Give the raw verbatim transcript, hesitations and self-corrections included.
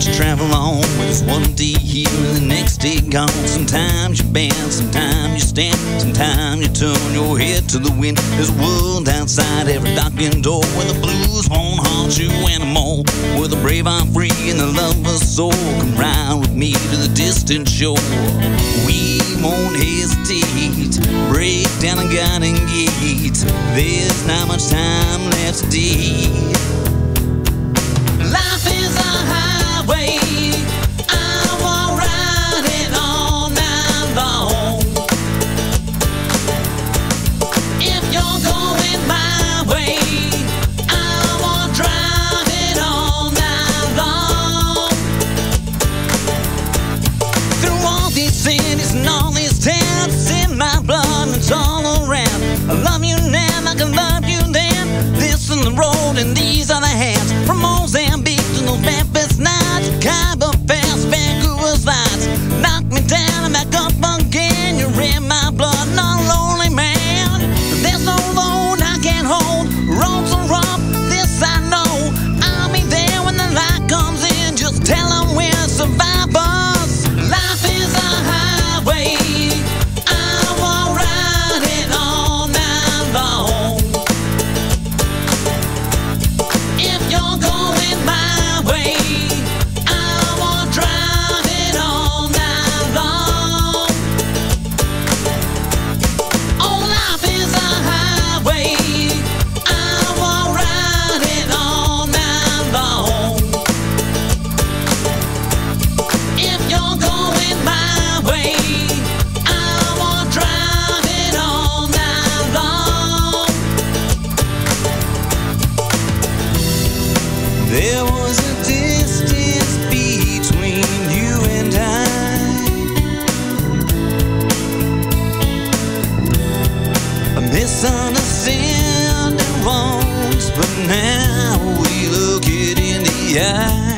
that you travel on, with this one day here and the next day gone. Sometimes you bend, sometimes you stand, sometimes you turn your head to the wind. There's a world outside every darkened door, where the blues won't haunt you anymore, where the brave are free and the lover's soul. Come ride with me to the distant shore. We won't hesitate, break down the garden gates. There's not much time left today. Life is a highway, I will ride it all night long. If you're going my way, I will drive it all night long. Through all these cities and all these towns, it's in my blood and it's all around. I love you now, I can love you then. This is the road and these are the hands. From Mozambique to the Memphis nights, Khyber Pass, Vancouver's lights. Knock me down and back up again. You're in my blood, not a lonely man. There's no load I can't hold. Roads are rough, this I know. I'll be there when the light comes in. Just tell them we're survivors. Life is a highway, I will ride it all night long. If you're going my way, I will drive it all night long. Oh, life is a highway, I will ride it all night long. If you're going my way, I will drive it all night long. There was a distance between you and I, a misunderstanding once, but now we look it in the eye.